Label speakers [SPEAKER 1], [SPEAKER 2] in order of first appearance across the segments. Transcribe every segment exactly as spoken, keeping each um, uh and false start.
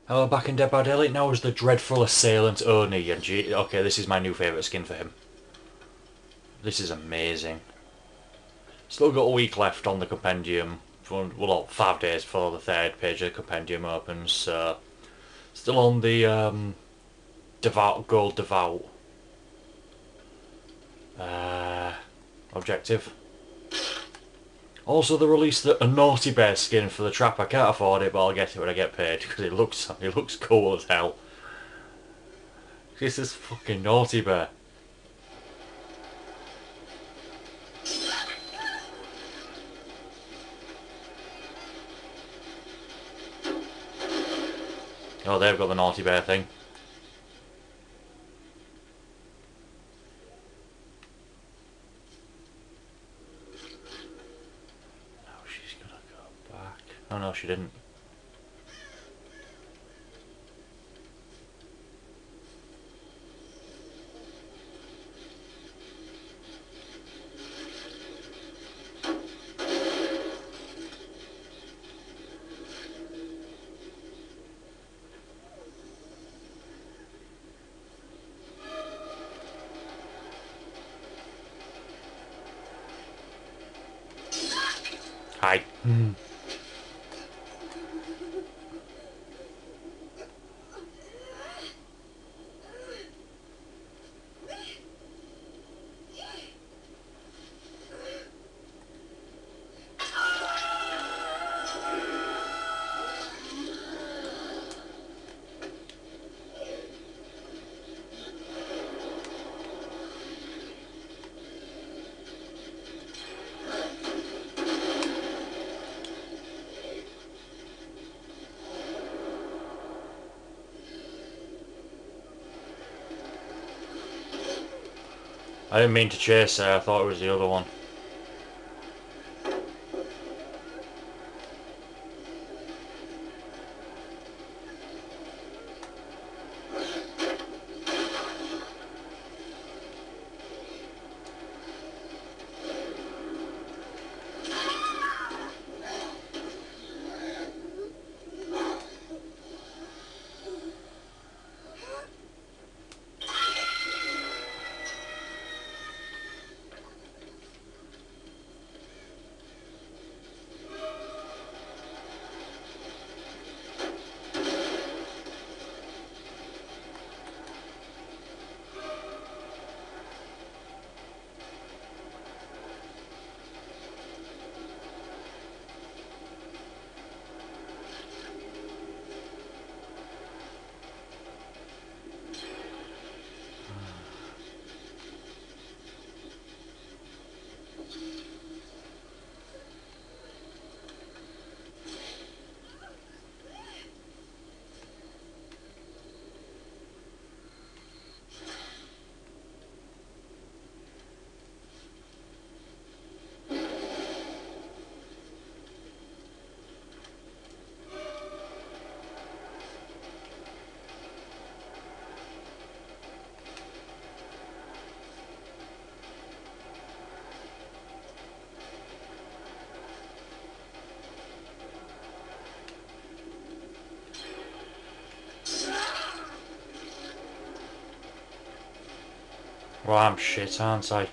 [SPEAKER 1] Oh, back in Dead by Daylight now is the Dreadful Assailant Oni, and gee, okay, this is my new favourite skin for him. This is amazing. Still got a week left on the compendium. Well, five days before the third page of the compendium opens. So still on the um, devout gold devout uh, objective. Also, they released the, a Naughty Bear skin for the trap. I can't afford it, but I'll get it when I get paid because it looks it looks cool as hell. This is fucking Naughty Bear. Oh, they've got the Naughty Bear thing. Oh, she's gonna go back. Oh no, she didn't. Hi. Mm. I didn't mean to chase her, I thought it was the other one. Well, I'm shit, aren't I?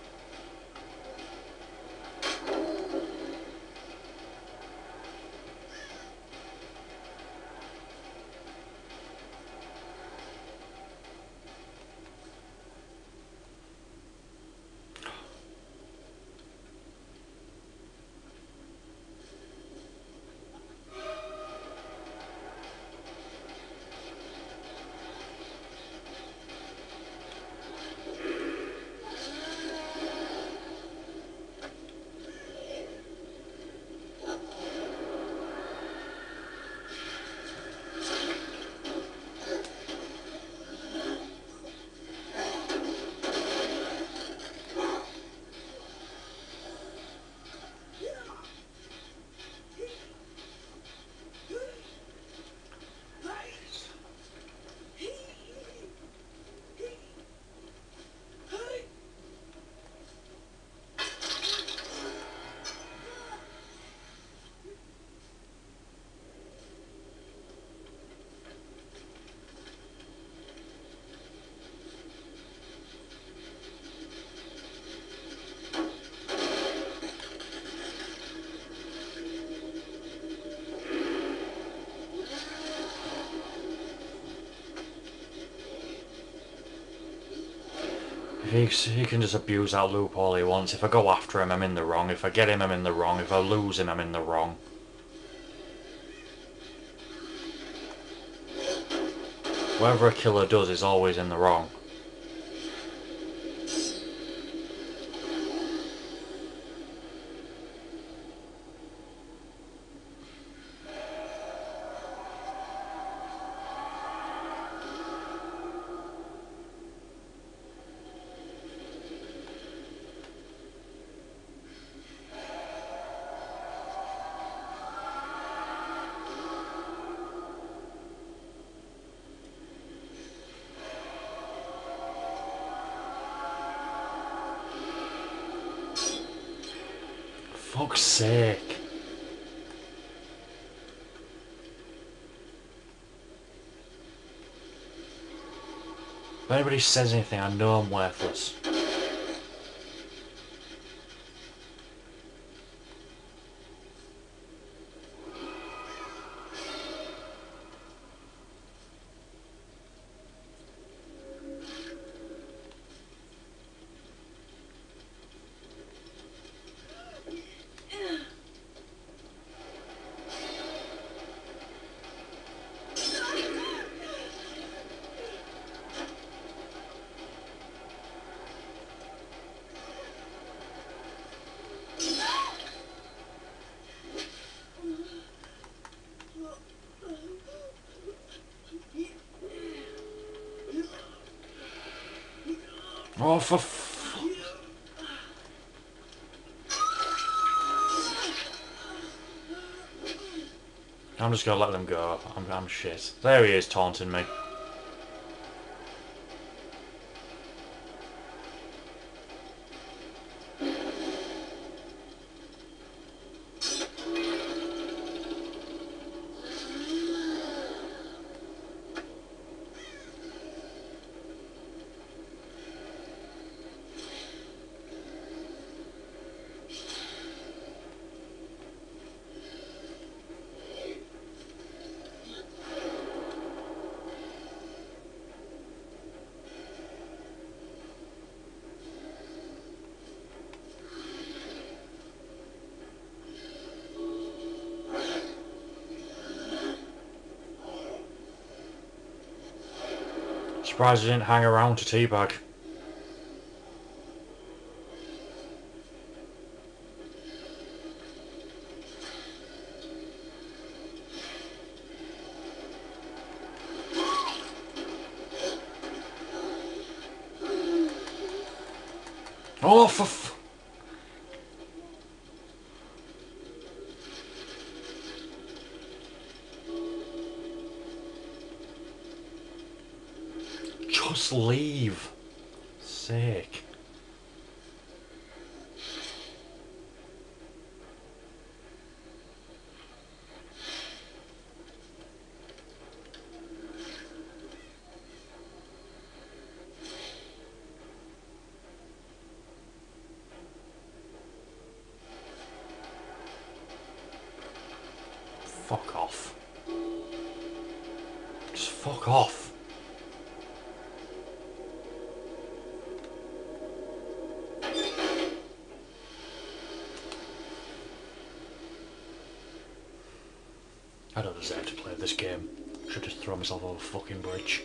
[SPEAKER 1] He, he can just abuse that loop all he wants. If I go after him, I'm in the wrong. If I get him, I'm in the wrong. If I lose him, I'm in the wrong. Whatever a killer does is always in the wrong. Fuck's sake. If anybody says anything, I know I'm worthless. Oh, for f... I'm just gonna let them go. I'm, I'm shit. There he is, taunting me. Surprised he didn't hang around to teabag. Oh, for f... Just leave. Sake. Fuck off. Just fuck off. I don't deserve to play this game. Should just throw myself over a fucking bridge.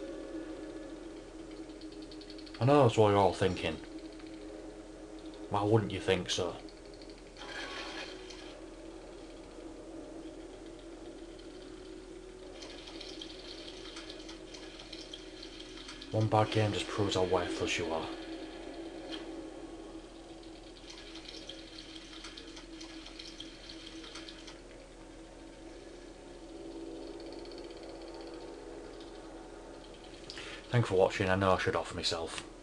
[SPEAKER 1] I know that's what you're all thinking. Why wouldn't you think so? One bad game just proves how worthless you are. Thanks for watching. I know I should offer myself.